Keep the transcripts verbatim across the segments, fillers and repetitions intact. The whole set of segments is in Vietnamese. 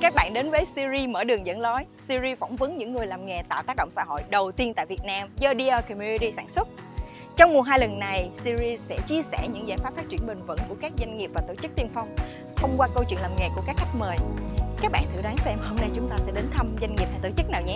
các bạn đến với series Mở đường dẫn lối. Series phỏng vấn những người làm nghề tạo tác động xã hội đầu tiên tại Việt Nam do đê rờ Community sản xuất. Trong mùa hai lần này, series sẽ chia sẻ những giải pháp phát triển bền vững của các doanh nghiệp và tổ chức tiên phong thông qua câu chuyện làm nghề của các khách mời. Các bạn thử đoán xem hôm nay chúng ta sẽ đến thăm doanh nghiệp hay tổ chức nào nhé.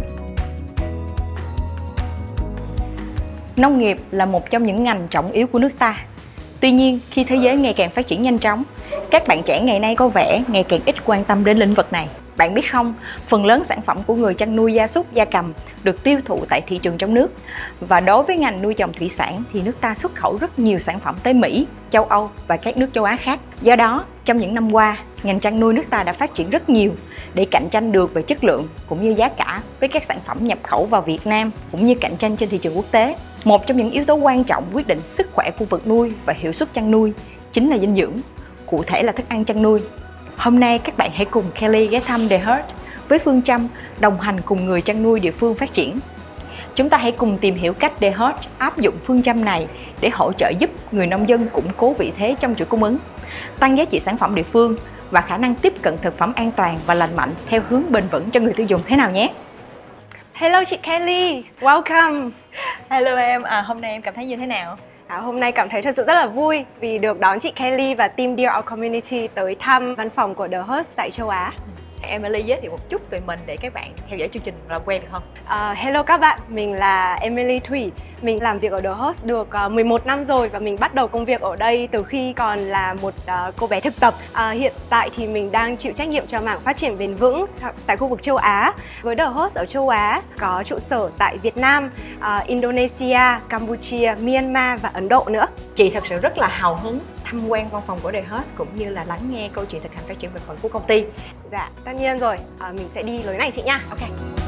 Nông nghiệp là một trong những ngành trọng yếu của nước ta. Tuy nhiên, khi thế giới ngày càng phát triển nhanh chóng, các bạn trẻ ngày nay có vẻ ngày càng ít quan tâm đến lĩnh vực này. Bạn biết không, phần lớn sản phẩm của người chăn nuôi gia súc, gia cầm được tiêu thụ tại thị trường trong nước. Và đối với ngành nuôi trồng thủy sản thì nước ta xuất khẩu rất nhiều sản phẩm tới Mỹ, châu Âu và các nước châu Á khác. Do đó, trong những năm qua, ngành chăn nuôi nước ta đã phát triển rất nhiều để cạnh tranh được về chất lượng cũng như giá cả với các sản phẩm nhập khẩu vào Việt Nam cũng như cạnh tranh trên thị trường quốc tế. Một trong những yếu tố quan trọng quyết định sức khỏe của vật nuôi và hiệu suất chăn nuôi chính là dinh dưỡng, cụ thể là thức ăn chăn nuôi. Hôm nay các bạn hãy cùng Kelly ghé thăm The Herd với phương châm đồng hành cùng người chăn nuôi địa phương phát triển. Chúng ta hãy cùng tìm hiểu cách The Herd áp dụng phương châm này để hỗ trợ giúp người nông dân củng cố vị thế trong chuỗi cung ứng, tăng giá trị sản phẩm địa phương và khả năng tiếp cận thực phẩm an toàn và lành mạnh theo hướng bền vững cho người tiêu dùng thế nào nhé. Hello chị Kelly, welcome. Hello em, à, hôm nay em cảm thấy như thế nào? À, hôm nay cảm thấy thật sự rất là vui vì được đón chị Kelly và team Dear Our Community tới thăm văn phòng của The Herd tại châu Á. Emily giới thiệu một chút về mình để các bạn theo dõi chương trình làm quen được không? Uh, hello các bạn, mình là Emily Thủy. Mình làm việc ở The Herd được uh, mười một năm rồi và mình bắt đầu công việc ở đây từ khi còn là một uh, cô bé thực tập. Uh, hiện tại thì mình đang chịu trách nhiệm cho mảng phát triển bền vững tại khu vực châu Á. Với The Herd ở châu Á có trụ sở tại Việt Nam, uh, Indonesia, Campuchia, Myanmar và Ấn Độ nữa. Chị thật sự rất là hào hứng tham quan văn phòng của The Herd cũng như là lắng nghe câu chuyện thực hành phát triển bền vững của công ty. Dạ, tất nhiên rồi. À, mình sẽ đi lối này chị nha. Ok.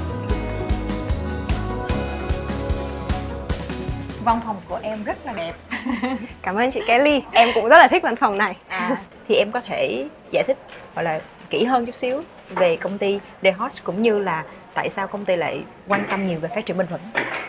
Văn phòng của em rất là đẹp. Cảm ơn chị Kelly. Em cũng rất là thích văn phòng này. À, thì em có thể giải thích gọi là kỹ hơn chút xíu về công ty The Herd cũng như là tại sao công ty lại quan tâm nhiều về phát triển bền vững.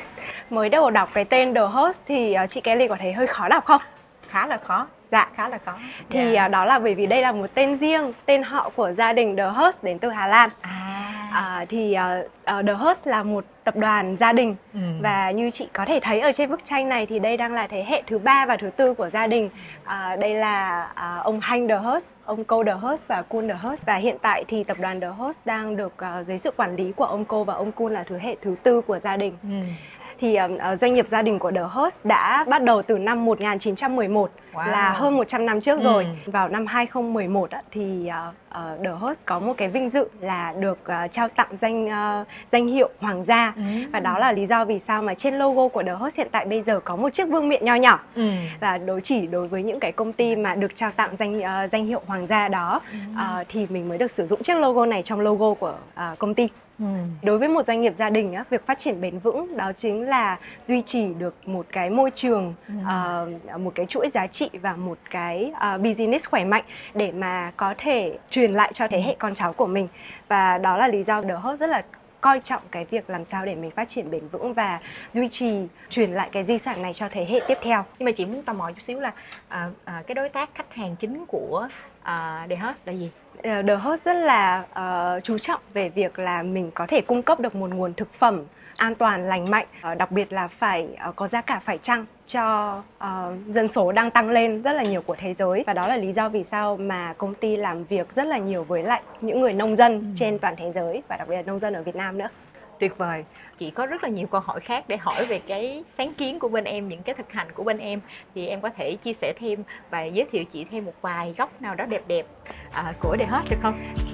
Mới đầu đọc cái tên The Herd thì chị Kelly có thấy hơi khó đọc không? Khá là khó. Dạ, khá là khó. Thì yeah. đó là bởi vì đây là một tên riêng, tên họ của gia đình The Herd đến từ Hà Lan. À. À, thì uh, uh, The Herd là một tập đoàn gia đình. Ừ. Và như chị có thể thấy ở trên bức tranh này thì đây đang là thế hệ thứ ba và thứ tư của gia đình. À, đây là uh, ông Hank The Herd, ông Cô The Herd và Kun The Herd. Và hiện tại thì tập đoàn The Herd đang được uh, dưới sự quản lý của ông Cô và ông Kun là thế hệ thứ tư của gia đình. Ừ. Thì uh, doanh nghiệp gia đình của The Herd đã bắt đầu từ năm một nghìn chín trăm mười một, wow. là hơn một trăm năm trước rồi. Ừ. Vào năm hai không một một á, thì uh, uh, The Herd có một cái vinh dự là được uh, trao tặng danh uh, danh hiệu hoàng gia. Ừ. Và đó là lý do vì sao mà trên logo của The Herd hiện tại bây giờ có một chiếc vương miện nho nhỏ. Ừ. Và đối chỉ đối với những cái công ty mà được trao tặng danh uh, danh hiệu hoàng gia đó, ừ. uh, thì mình mới được sử dụng chiếc logo này trong logo của uh, công ty. Ừ. Đối với một doanh nghiệp gia đình á, việc phát triển bền vững đó chính là duy trì được một cái môi trường, ừ. uh, một cái chuỗi giá trị và một cái uh, business khỏe mạnh để mà có thể truyền lại cho thế hệ con cháu của mình. Và đó là lý do The Herd rất là coi trọng cái việc làm sao để mình phát triển bền vững và duy trì truyền lại cái di sản này cho thế hệ tiếp theo. Nhưng mà chị muốn tò mò chút xíu là à, à, cái đối tác khách hàng chính của à, The Herd là gì? The Herd rất là uh, chú trọng về việc là mình có thể cung cấp được một nguồn thực phẩm an toàn, lành mạnh, uh, đặc biệt là phải uh, có giá cả phải chăng cho uh, dân số đang tăng lên rất là nhiều của thế giới. Và đó là lý do vì sao mà công ty làm việc rất là nhiều với lại những người nông dân ừ. trên toàn thế giới và đặc biệt là nông dân ở Việt Nam nữa. Tuyệt vời. Chị có rất là nhiều câu hỏi khác để hỏi về cái sáng kiến của bên em, những cái thực hành của bên em. Thì em có thể chia sẻ thêm và giới thiệu chị thêm một vài góc nào đó đẹp đẹp à, của The Herd được không?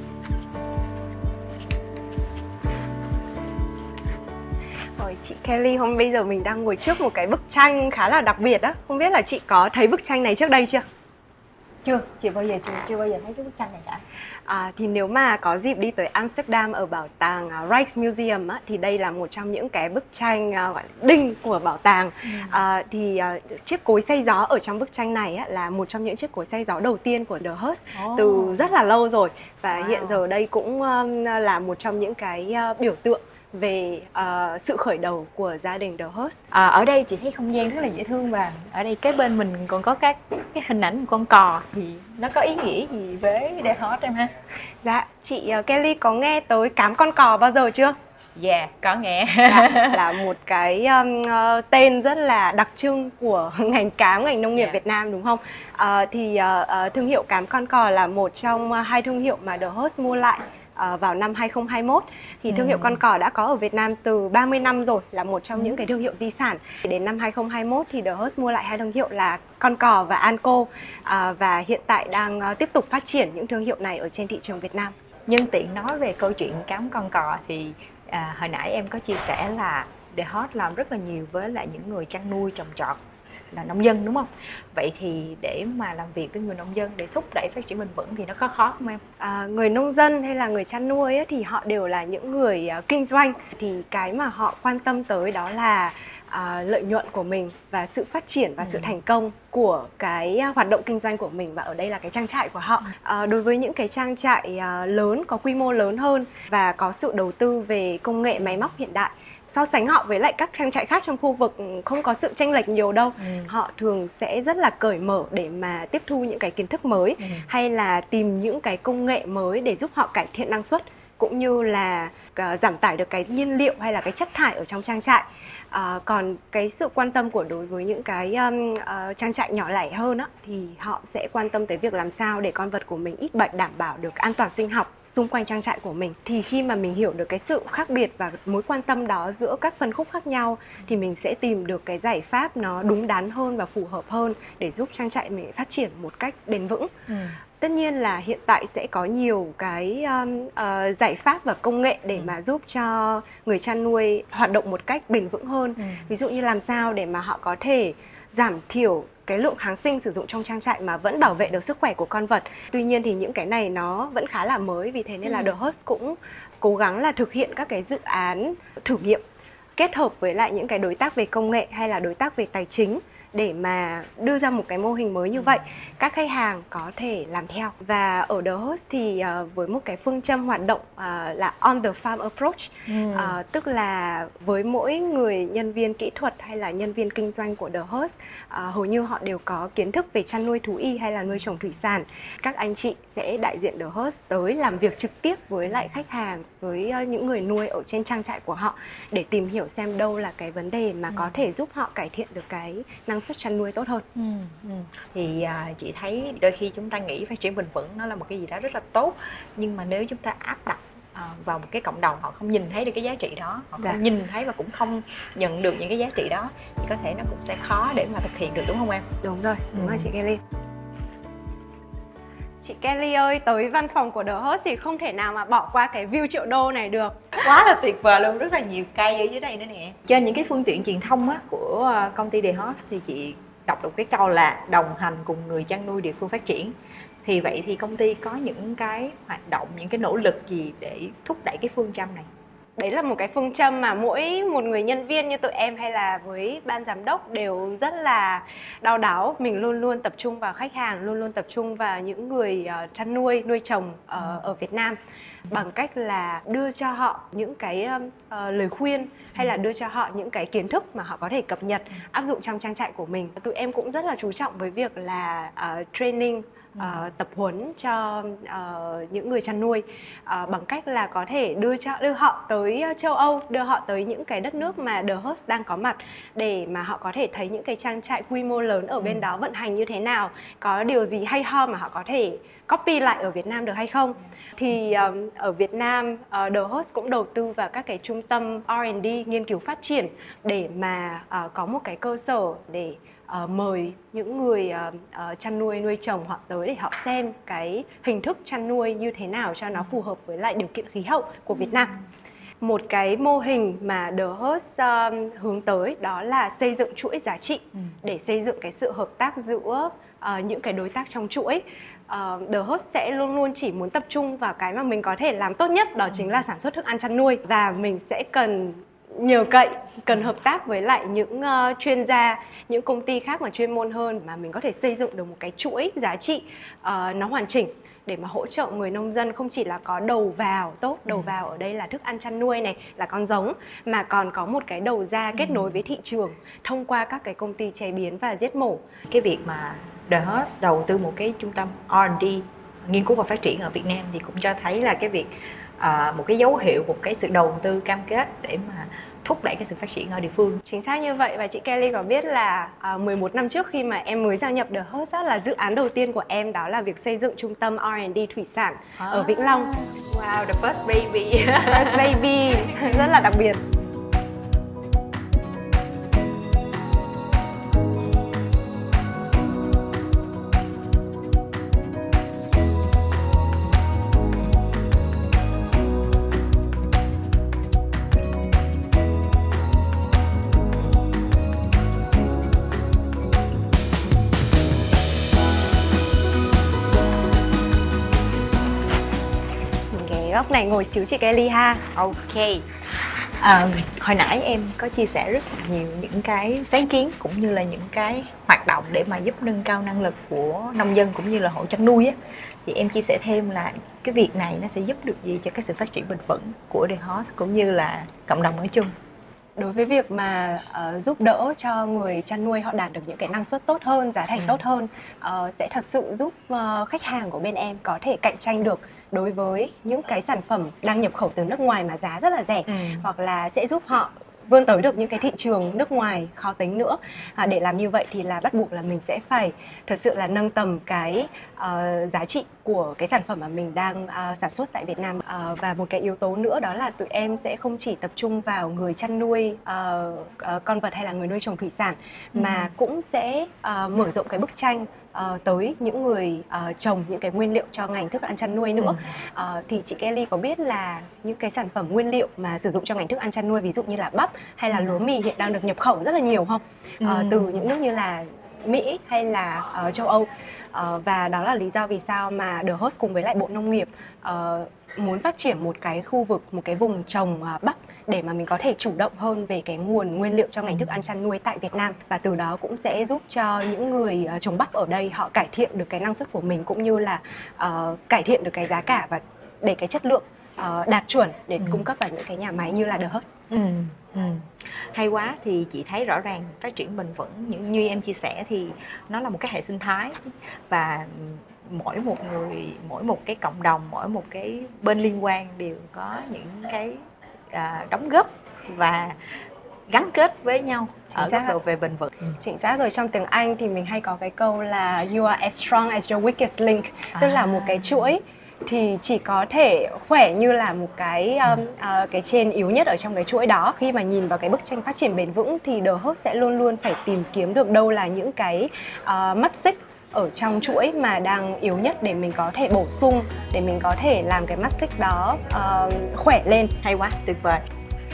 Rồi chị Kelly, hôm bây giờ mình đang ngồi trước một cái bức tranh khá là đặc biệt á. Không biết là chị có thấy bức tranh này trước đây chưa? Chưa, chị bao giờ chưa, chưa bao giờ thấy cái bức tranh này cả. À, thì nếu mà có dịp đi tới Amsterdam ở bảo tàng uh, Rijksmuseum á, thì đây là một trong những cái bức tranh uh, gọi là đinh của bảo tàng. Ừ. À, thì uh, chiếc cối xay gió ở trong bức tranh này á, là một trong những chiếc cối xay gió đầu tiên của The Herd oh. từ rất là lâu rồi. Và wow. hiện giờ đây cũng um, là một trong những cái uh, biểu tượng về uh, sự khởi đầu của gia đình The Host. À, ở đây chị thấy không gian rất là dễ thương, và ở đây kế bên mình còn có các cái hình ảnh con cò, thì nó có ý nghĩa gì với The Host em ha? Dạ, chị uh, Kelly có nghe tới cám con cò bao giờ chưa? Dạ, yeah, có nghe. Dạ, là một cái um, uh, tên rất là đặc trưng của ngành cám, ngành nông nghiệp yeah. Việt Nam đúng không? Uh, thì uh, uh, thương hiệu cám con cò là một trong uh, hai thương hiệu mà The Host mua lại uh, vào năm hai không hai mốt. Thì thương ừ. hiệu con cò đã có ở Việt Nam từ ba mươi năm rồi, là một trong ừ. những cái thương hiệu di sản. Đến năm hai không hai mốt thì The Host mua lại hai thương hiệu là con cò và Anco, uh, và hiện tại đang uh, tiếp tục phát triển những thương hiệu này ở trên thị trường Việt Nam. Nhân tiện nói về câu chuyện cám con cò thì À, hồi nãy em có chia sẻ là The Host làm rất là nhiều với lại những người chăn nuôi trồng trọt, là nông dân đúng không? Vậy thì để mà làm việc với người nông dân để thúc đẩy phát triển bền vững thì nó có khó không em? À, người nông dân hay là người chăn nuôi ấy, thì họ đều là những người uh, kinh doanh. Thì cái mà họ quan tâm tới đó là uh, lợi nhuận của mình và sự phát triển và ừ. sự thành công của cái hoạt động kinh doanh của mình, và ở đây là cái trang trại của họ. À, đối với những cái trang trại uh, lớn, có quy mô lớn hơn và có sự đầu tư về công nghệ máy móc hiện đại, so sánh họ với lại các trang trại khác trong khu vực không có sự chênh lệch nhiều đâu. ừ. Họ thường sẽ rất là cởi mở để mà tiếp thu những cái kiến thức mới, ừ. hay là tìm những cái công nghệ mới để giúp họ cải thiện năng suất, cũng như là uh, giảm tải được cái nhiên liệu hay là cái chất thải ở trong trang trại. Uh, còn cái sự quan tâm của đối với những cái um, uh, trang trại nhỏ lẻ hơn á, thì họ sẽ quan tâm tới việc làm sao để con vật của mình ít bệnh, đảm bảo được an toàn sinh học xung quanh trang trại của mình. Thì khi mà mình hiểu được cái sự khác biệt và mối quan tâm đó giữa các phân khúc khác nhau, thì mình sẽ tìm được cái giải pháp nó đúng đắn hơn và phù hợp hơn để giúp trang trại mình phát triển một cách bền vững. ừ. Tất nhiên là hiện tại sẽ có nhiều cái um, uh, giải pháp và công nghệ để ừ. mà giúp cho người chăn nuôi hoạt động một cách bền vững hơn. ừ. Ví dụ như làm sao để mà họ có thể giảm thiểu cái lượng kháng sinh sử dụng trong trang trại mà vẫn bảo vệ được sức khỏe của con vật. Tuy nhiên thì những cái này nó vẫn khá là mới, vì thế nên là The Host cũng cố gắng là thực hiện các cái dự án thử nghiệm kết hợp với lại những cái đối tác về công nghệ hay là đối tác về tài chính để mà đưa ra một cái mô hình mới như vậy, các khách hàng có thể làm theo. Và ở The Host thì uh, với một cái phương châm hoạt động uh, là on the farm approach, ừ. uh, tức là với mỗi người nhân viên kỹ thuật hay là nhân viên kinh doanh của The Host, uh, hầu như họ đều có kiến thức về chăn nuôi thú y hay là nuôi trồng thủy sản. Các anh chị sẽ đại diện The Host tới làm việc trực tiếp với lại khách hàng, với uh, những người nuôi ở trên trang trại của họ, để tìm hiểu xem đâu là cái vấn đề mà ừ. có thể giúp họ cải thiện được cái năng suất chăn nuôi tốt hơn. ừ, ừ. Thì à, chị thấy đôi khi chúng ta nghĩ phát triển bền vững nó là một cái gì đó rất là tốt, nhưng mà nếu chúng ta áp đặt à, vào một cái cộng đồng họ không nhìn thấy được cái giá trị đó, họ không dạ. nhìn thấy và cũng không nhận được những cái giá trị đó, thì có thể nó cũng sẽ khó để mà thực hiện được, đúng không em? Đúng rồi, đúng ừ. rồi chị Kelly. Chị Kelly ơi, tới văn phòng của The Host thì không thể nào mà bỏ qua cái view triệu đô này được. Quá là tuyệt vời luôn, rất là nhiều cây ở dưới đây nữa nè. Trên những cái phương tiện truyền thông á, của công ty The Host thì chị đọc được cái câu là đồng hành cùng người chăn nuôi địa phương phát triển. Thì vậy thì công ty có những cái hoạt động, những cái nỗ lực gì để thúc đẩy cái phương châm này? Đấy là một cái phương châm mà mỗi một người nhân viên như tụi em hay là với ban giám đốc đều rất là đau đáu. Mình luôn luôn tập trung vào khách hàng, luôn luôn tập trung vào những người uh, chăn nuôi, nuôi trồng uh, ở Việt Nam, bằng cách là đưa cho họ những cái uh, lời khuyên hay là đưa cho họ những cái kiến thức mà họ có thể cập nhật, áp dụng trong trang trại của mình. Tụi em cũng rất là chú trọng với việc là uh, training, Uh, tập huấn cho uh, những người chăn nuôi uh, bằng cách là có thể đưa cho đưa họ tới châu Âu, đưa họ tới những cái đất nước mà The Host đang có mặt, để mà họ có thể thấy những cái trang trại quy mô lớn ở bên đó vận hành như thế nào, có điều gì hay ho mà họ có thể copy lại ở Việt Nam được hay không. Thì um, ở Việt Nam, uh, The Host cũng đầu tư vào các cái trung tâm R and D, nghiên cứu phát triển, để mà uh, có một cái cơ sở để Uh, mời những người uh, uh, chăn nuôi, nuôi trồng họ tới để họ xem cái hình thức chăn nuôi như thế nào cho nó phù hợp với lại điều kiện khí hậu của Việt Nam. Một cái mô hình mà The Host um, hướng tới đó là xây dựng chuỗi giá trị, để xây dựng cái sự hợp tác giữa uh, những cái đối tác trong chuỗi. Uh, The Host sẽ luôn luôn chỉ muốn tập trung vào cái mà mình có thể làm tốt nhất, đó chính là sản xuất thức ăn chăn nuôi, và mình sẽ cần nhờ cậy, cần hợp tác với lại những uh, chuyên gia, những công ty khác mà chuyên môn hơn, mà mình có thể xây dựng được một cái chuỗi giá trị uh, nó hoàn chỉnh, để mà hỗ trợ người nông dân không chỉ là có đầu vào tốt, đầu Ừ. vào ở đây là thức ăn chăn nuôi này, là con giống, mà còn có một cái đầu ra kết Ừ. nối với thị trường thông qua các cái công ty chế biến và giết mổ. Cái việc mà The Husk đầu tư một cái trung tâm R and D nghiên cứu và phát triển ở Việt Nam thì cũng cho thấy là cái việc à, một cái dấu hiệu, một cái sự đầu tư cam kết để mà thúc đẩy cái sự phát triển ở địa phương. Chính xác như vậy. Và chị Kelly có biết là à, mười một năm trước khi mà em mới gia nhập The Husk là dự án đầu tiên của em đó là việc xây dựng trung tâm R and D thủy sản à, ở Vĩnh Long. Wow, the first baby. First baby, rất là đặc biệt. Góc này ngồi xíu chị Kelly ha. Ok. À, hồi nãy em có chia sẻ rất nhiều những cái sáng kiến cũng như là những cái hoạt động để mà giúp nâng cao năng lực của nông dân cũng như là hộ chăn nuôi á, thì em chia sẻ thêm là cái việc này nó sẽ giúp được gì cho cái sự phát triển bền vững của The Husk cũng như là cộng đồng nói chung? Đối với việc mà uh, giúp đỡ cho người chăn nuôi họ đạt được những cái năng suất tốt hơn, giá thành ừ. tốt hơn, uh, sẽ thật sự giúp uh, khách hàng của bên em có thể cạnh tranh được đối với những cái sản phẩm đang nhập khẩu từ nước ngoài mà giá rất là rẻ, ừ. hoặc là sẽ giúp họ vươn tới được những cái thị trường nước ngoài khó tính nữa. À, để làm như vậy thì là bắt buộc là mình sẽ phải thật sự là nâng tầm cái uh, giá trị của cái sản phẩm mà mình đang uh, sản xuất tại Việt Nam. Uh, và một cái yếu tố nữa đó là tụi em sẽ không chỉ tập trung vào người chăn nuôi uh, uh, con vật hay là người nuôi trồng thủy sản, ừ. mà cũng sẽ uh, mở rộng cái bức tranh Uh, tới những người uh, trồng những cái nguyên liệu cho ngành thức ăn chăn nuôi nữa. ừ. uh, Thì chị Kelly có biết là những cái sản phẩm nguyên liệu mà sử dụng cho ngành thức ăn chăn nuôi, ví dụ như là bắp hay là lúa mì hiện đang được nhập khẩu rất là nhiều không? Uh, ừ. Từ những nước như là Mỹ hay là uh, châu Âu. uh, Và đó là lý do vì sao mà The Husk cùng với lại Bộ Nông nghiệp uh, muốn phát triển một cái khu vực, một cái vùng trồng uh, bắp để mà mình có thể chủ động hơn về cái nguồn nguyên liệu cho ngành thức ăn chăn nuôi tại Việt Nam. Và từ đó cũng sẽ giúp cho những người uh, trồng bắp ở đây họ cải thiện được cái năng suất của mình, cũng như là uh, cải thiện được cái giá cả và để cái chất lượng uh, đạt chuẩn để ừ. cung cấp vào những cái nhà máy như là The Husk. ừ. Ừ. Hay quá. Thì chị thấy rõ ràng phát triển bền vững những như em chia sẻ thì nó là một cái hệ sinh thái, và mỗi một người, mỗi một cái cộng đồng, mỗi một cái bên liên quan đều có những cái à, đóng góp và gắn kết với nhau ở góc độ về bền vững. Chính xác rồi. Trong tiếng Anh thì mình hay có cái câu là you are as strong as your weakest link, à. tức là một cái chuỗi thì chỉ có thể khỏe như là một cái um, uh, cái trên yếu nhất ở trong cái chuỗi đó. Khi mà nhìn vào cái bức tranh phát triển bền vững thì The Husk sẽ luôn luôn phải tìm kiếm được đâu là những cái uh, mắt xích ở trong chuỗi mà đang yếu nhất để mình có thể bổ sung, để mình có thể làm cái mắt xích đó uh, khỏe lên. Hay quá, tuyệt vời.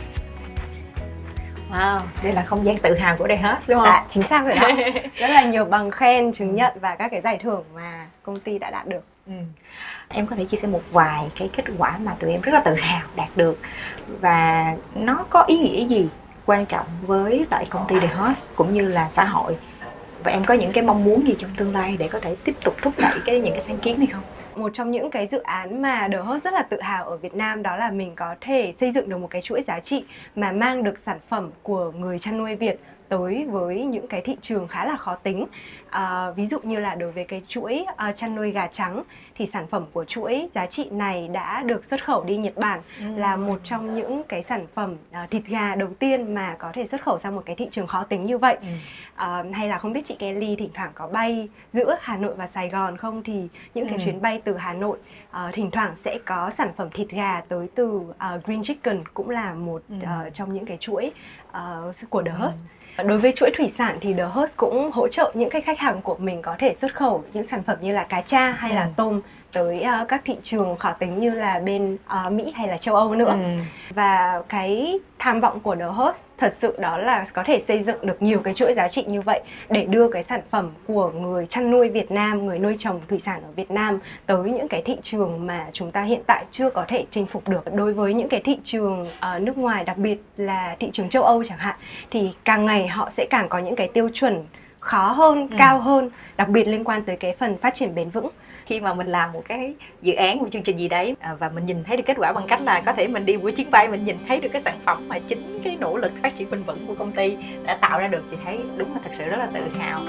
Wow, đây là không gian tự hào của The Husk đúng không? À, chính xác rồi đó. Rất là nhiều bằng khen, chứng nhận và các cái giải thưởng mà công ty đã đạt được. Ừ. Em có thể chia sẻ một vài cái kết quả mà tụi em rất là tự hào đạt được và nó có ý nghĩa gì quan trọng với lại công ty The Husk cũng như là xã hội, và em có những cái mong muốn gì trong tương lai để có thể tiếp tục thúc đẩy cái những cái sáng kiến này không? Một trong những cái dự án mà The Husk rất là tự hào ở Việt Nam đó là mình có thể xây dựng được một cái chuỗi giá trị mà mang được sản phẩm của người chăn nuôi Việt tới với những cái thị trường khá là khó tính. À, ví dụ như là đối với cái chuỗi uh, chăn nuôi gà trắng thì sản phẩm của chuỗi giá trị này đã được xuất khẩu đi Nhật Bản, ừ. là một trong những cái sản phẩm uh, thịt gà đầu tiên mà có thể xuất khẩu sang một cái thị trường khó tính như vậy. ừ. À, hay là không biết chị Kelly thỉnh thoảng có bay giữa Hà Nội và Sài Gòn không, thì những ừ. cái chuyến bay từ Hà Nội uh, thỉnh thoảng sẽ có sản phẩm thịt gà tới từ uh, Green Chicken, cũng là một ừ. uh, trong những cái chuỗi uh, của The Husk. ừ. Đối với chuỗi thủy sản thì The Husk cũng hỗ trợ những cái khách hàng của mình có thể xuất khẩu những sản phẩm như là cá tra hay ừ. là tôm tới uh, các thị trường khó tính như là bên uh, Mỹ hay là châu Âu nữa. ừ. Và cái tham vọng của The Husk thật sự đó là có thể xây dựng được nhiều cái chuỗi giá trị như vậy để đưa cái sản phẩm của người chăn nuôi Việt Nam, người nuôi trồng thủy sản ở Việt Nam tới những cái thị trường mà chúng ta hiện tại chưa có thể chinh phục được. Đối với những cái thị trường uh, nước ngoài, đặc biệt là thị trường châu Âu chẳng hạn, thì càng ngày họ sẽ càng có những cái tiêu chuẩn khó hơn, ừ. cao hơn, đặc biệt liên quan tới cái phần phát triển bền vững. khi mà mình làm một cái dự án, một chương trình gì đấy à, và mình nhìn thấy được kết quả bằng cách là có thể mình đi buổi chuyến bay, mình nhìn thấy được cái sản phẩm mà chính cái nỗ lực phát triển bền vững của công ty đã tạo ra được, chị thấy đúng là thật sự rất là tự hào.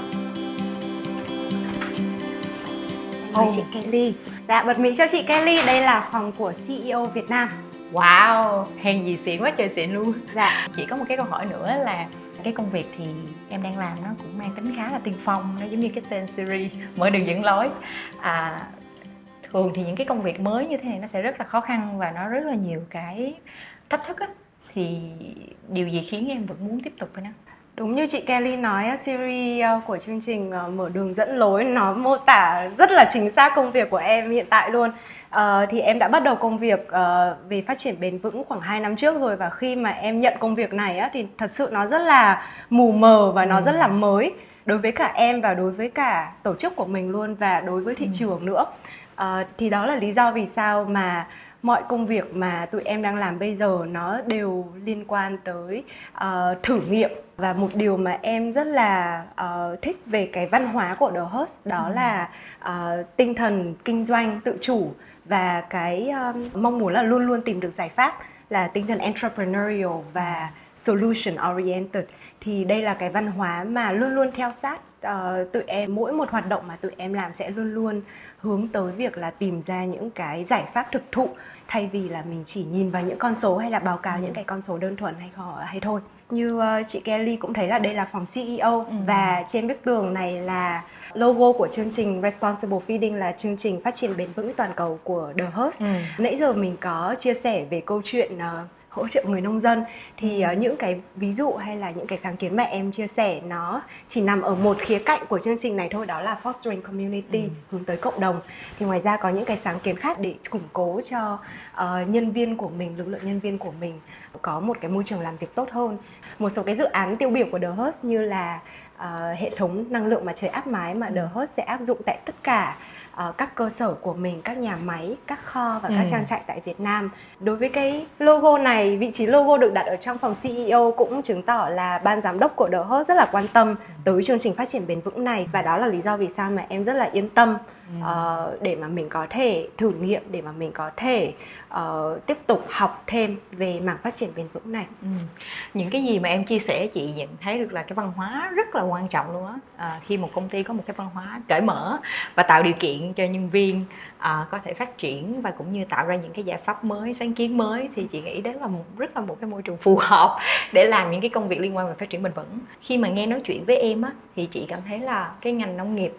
Mời chị Kelly. Dạ, bật mí cho chị Kelly, đây là phòng của xê e ô Việt Nam. Wow, hèn gì xịn quá trời xịn luôn. Dạ. Chị có một cái câu hỏi nữa là cái công việc thì em đang làm nó cũng mang tính khá là tiên phong, nó giống như cái tên series Mở Đường Dẫn Lối. À, thường thì những cái công việc mới như thế này nó sẽ rất là khó khăn và nó rất là nhiều cái thách thức á. Thì điều gì khiến em vẫn muốn tiếp tục với nó? Đúng như chị Kelly nói, series của chương trình Mở Đường Dẫn Lối nó mô tả rất là chính xác công việc của em hiện tại luôn. Uh, thì em đã bắt đầu công việc uh, về phát triển bền vững khoảng hai năm trước rồi, và khi mà em nhận công việc này á, thì thật sự nó rất là mù mờ và nó ừ. rất là mới đối với cả em và đối với cả tổ chức của mình luôn, và đối với thị ừ. trường nữa. Uh, thì đó là lý do vì sao mà mọi công việc mà tụi em đang làm bây giờ nó đều liên quan tới uh, thử nghiệm. Và một điều mà em rất là uh, thích về cái văn hóa của The Host đó ừ. là uh, tinh thần kinh doanh tự chủ và cái um, mong muốn là luôn luôn tìm được giải pháp, là tinh thần entrepreneurial và solution oriented. Thì đây là cái văn hóa mà luôn luôn theo sát uh, tụi em. Mỗi một hoạt động mà tụi em làm sẽ luôn luôn hướng tới việc là tìm ra những cái giải pháp thực thụ, thay vì là mình chỉ nhìn vào những con số hay là báo cáo ừ. những cái con số đơn thuần hay, hay thôi. Như uh, chị Kelly cũng thấy là đây là phòng xê e ô ừ. và trên bức tường này là logo của chương trình Responsible Feeding, là chương trình phát triển bền vững toàn cầu của The Host. Ừ. Nãy giờ mình có chia sẻ về câu chuyện uh, hỗ trợ người nông dân, thì uh, những cái ví dụ hay là những cái sáng kiến mà em chia sẻ nó chỉ nằm ở một khía cạnh của chương trình này thôi, đó là fostering community, ừ. hướng tới cộng đồng. Thì ngoài ra có những cái sáng kiến khác để củng cố cho uh, nhân viên của mình, lực lượng nhân viên của mình có một cái môi trường làm việc tốt hơn. Một số cái dự án tiêu biểu của The Host như là uh, hệ thống năng lượng mặt trời áp mái mà The Host sẽ áp dụng tại tất cả Uh, các cơ sở của mình, các nhà máy, các kho và ừ. các trang trại tại Việt Nam. Đối với cái logo này, vị trí logo được đặt ở trong phòng xê e ô cũng chứng tỏ là ban giám đốc của The Host rất là quan tâm tới chương trình phát triển bền vững này. Và đó là lý do vì sao mà em rất là yên tâm uh, để mà mình có thể thử nghiệm, để mà mình có thể uh, tiếp tục học thêm về mảng phát triển bền vững này. ừ. Những cái gì mà em chia sẻ, chị nhận thấy được là cái văn hóa rất là quan trọng luôn á. À, khi một công ty có một cái văn hóa cởi mở và tạo điều kiện cho nhân viên à, có thể phát triển và cũng như tạo ra những cái giải pháp mới, sáng kiến mới, thì chị nghĩ đấy là một, rất là một cái môi trường phù hợp để làm những cái công việc liên quan về phát triển bền vững. Khi mà nghe nói chuyện với em á, thì chị cảm thấy là cái ngành nông nghiệp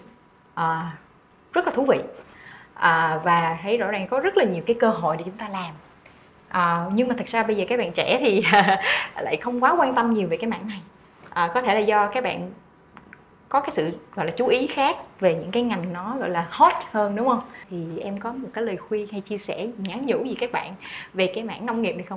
à, rất là thú vị à, và thấy rõ ràng có rất là nhiều cái cơ hội để chúng ta làm. À, nhưng mà thật ra bây giờ các bạn trẻ thì lại không quá quan tâm nhiều về cái mảng này. À, có thể là do các bạn có cái sự gọi là chú ý khác về những cái ngành nó gọi là hot hơn, đúng không? Thì em có một cái lời khuyên hay chia sẻ, nhắn nhủ gì các bạn về cái mảng nông nghiệp này không?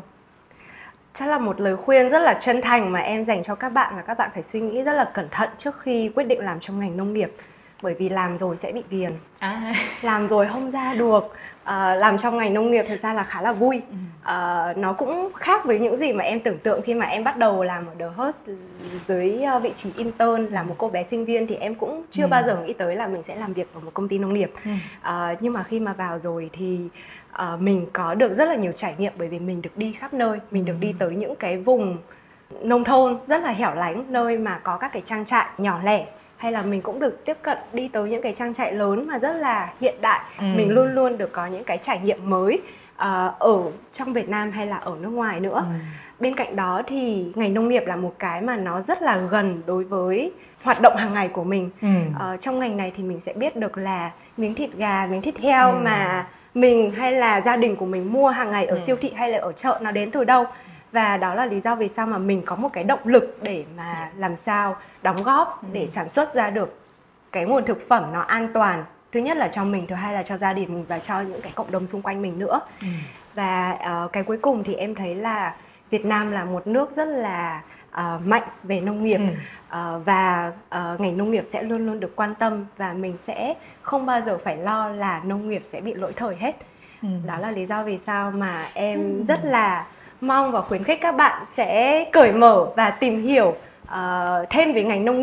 Chắc là một lời khuyên rất là chân thành mà em dành cho các bạn, là các bạn phải suy nghĩ rất là cẩn thận trước khi quyết định làm trong ngành nông nghiệp. Bởi vì làm rồi sẽ bị ghiền, à. làm rồi không ra được. À, làm trong ngành nông nghiệp thật ra là khá là vui. à, Nó cũng khác với những gì mà em tưởng tượng. Khi mà em bắt đầu làm ở The Host dưới vị trí intern, là một cô bé sinh viên, thì em cũng chưa ừ. bao giờ nghĩ tới là mình sẽ làm việc ở một công ty nông nghiệp. ừ. à, Nhưng mà khi mà vào rồi thì à, mình có được rất là nhiều trải nghiệm, bởi vì mình được đi khắp nơi. Mình được đi tới những cái vùng nông thôn rất là hẻo lánh, nơi mà có các cái trang trại nhỏ lẻ, hay là mình cũng được tiếp cận đi tới những cái trang trại lớn mà rất là hiện đại. ừ. Mình luôn luôn được có những cái trải nghiệm mới uh, ở trong Việt Nam hay là ở nước ngoài nữa. ừ. Bên cạnh đó thì ngành nông nghiệp là một cái mà nó rất là gần đối với hoạt động hàng ngày của mình. ừ. uh, Trong ngành này thì mình sẽ biết được là miếng thịt gà, miếng thịt heo ừ. mà mình hay là gia đình của mình mua hàng ngày ở ừ. siêu thị hay là ở chợ nó đến từ đâu. Và đó là lý do vì sao mà mình có một cái động lực để mà làm sao đóng góp ừ. để sản xuất ra được cái nguồn thực phẩm nó an toàn. Thứ nhất là cho mình, thứ hai là cho gia đình mình và cho những cái cộng đồng xung quanh mình nữa. ừ. Và uh, cái cuối cùng thì em thấy là Việt Nam là một nước rất là uh, mạnh về nông nghiệp. ừ. uh, Và uh, ngành nông nghiệp sẽ luôn luôn được quan tâm, và mình sẽ không bao giờ phải lo là nông nghiệp sẽ bị lỗi thời hết. ừ. Đó là lý do vì sao mà em ừ. rất là mong và khuyến khích các bạn sẽ cởi mở và tìm hiểu uh, thêm về ngành nông nghiệp,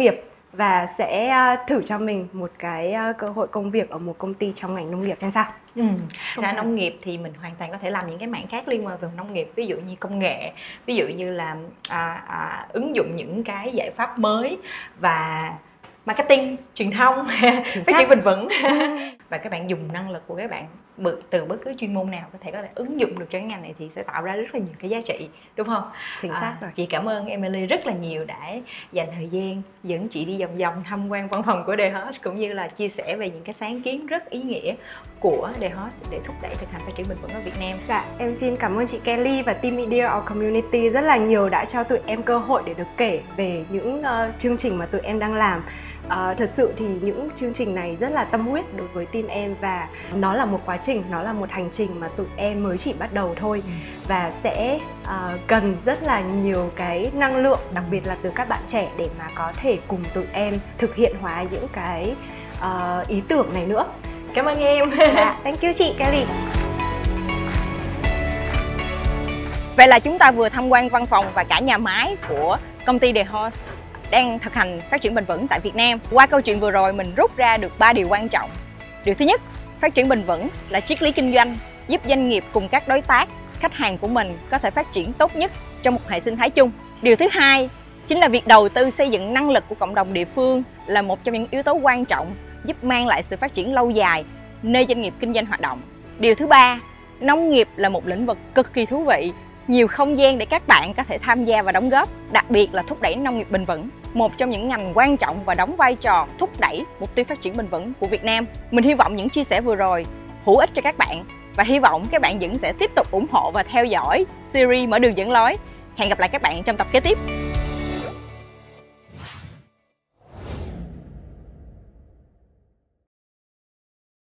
và sẽ thử cho mình một cái cơ hội công việc ở một công ty trong ngành nông nghiệp xem sao. Ừ. Ra nông nghiệp thì mình hoàn toàn có thể làm những cái mảng khác liên quan về nông nghiệp, ví dụ như công nghệ, ví dụ như là à, à, ứng dụng những cái giải pháp mới và marketing, truyền thông, phát triển bền vững. Và các bạn dùng năng lực của các bạn từ bất cứ chuyên môn nào có thể có thể ứng dụng được cho cái ngành này thì sẽ tạo ra rất là nhiều cái giá trị, đúng không? Chính xác rồi. À, chị cảm ơn Emily rất là nhiều đã dành thời gian dẫn chị đi vòng vòng tham quan văn phòng của The Host, cũng như là chia sẻ về những cái sáng kiến rất ý nghĩa của The Host để thúc đẩy thực hành phát triển bền vững ở Việt Nam. Dạ, em xin cảm ơn chị Kelly và team Media or Community rất là nhiều đã cho tụi em cơ hội để được kể về những uh, chương trình mà tụi em đang làm. Uh, thật sự thì những chương trình này rất là tâm huyết đối với team em, và nó là một quá trình, nó là một hành trình mà tụi em mới chỉ bắt đầu thôi, và sẽ uh, cần rất là nhiều cái năng lượng, đặc biệt là từ các bạn trẻ để mà có thể cùng tụi em thực hiện hóa những cái uh, ý tưởng này nữa. Cảm ơn em. Yeah, thank you chị Kelly. Vậy là chúng ta vừa tham quan văn phòng và cả nhà máy của công ty The Host đang thực hành phát triển bền vững tại Việt Nam. Qua câu chuyện vừa rồi mình rút ra được ba điều quan trọng. Điều thứ nhất, phát triển bền vững là triết lý kinh doanh, giúp doanh nghiệp cùng các đối tác, khách hàng của mình có thể phát triển tốt nhất trong một hệ sinh thái chung. Điều thứ hai, chính là việc đầu tư xây dựng năng lực của cộng đồng địa phương là một trong những yếu tố quan trọng giúp mang lại sự phát triển lâu dài nơi doanh nghiệp kinh doanh hoạt động. Điều thứ ba, nông nghiệp là một lĩnh vực cực kỳ thú vị, nhiều không gian để các bạn có thể tham gia và đóng góp, đặc biệt là thúc đẩy nông nghiệp bền vững, một trong những ngành quan trọng và đóng vai trò thúc đẩy mục tiêu phát triển bền vững của Việt Nam. Mình hy vọng những chia sẻ vừa rồi hữu ích cho các bạn và hy vọng các bạn vẫn sẽ tiếp tục ủng hộ và theo dõi series Mở đường dẫn lối. Hẹn gặp lại các bạn trong tập kế tiếp.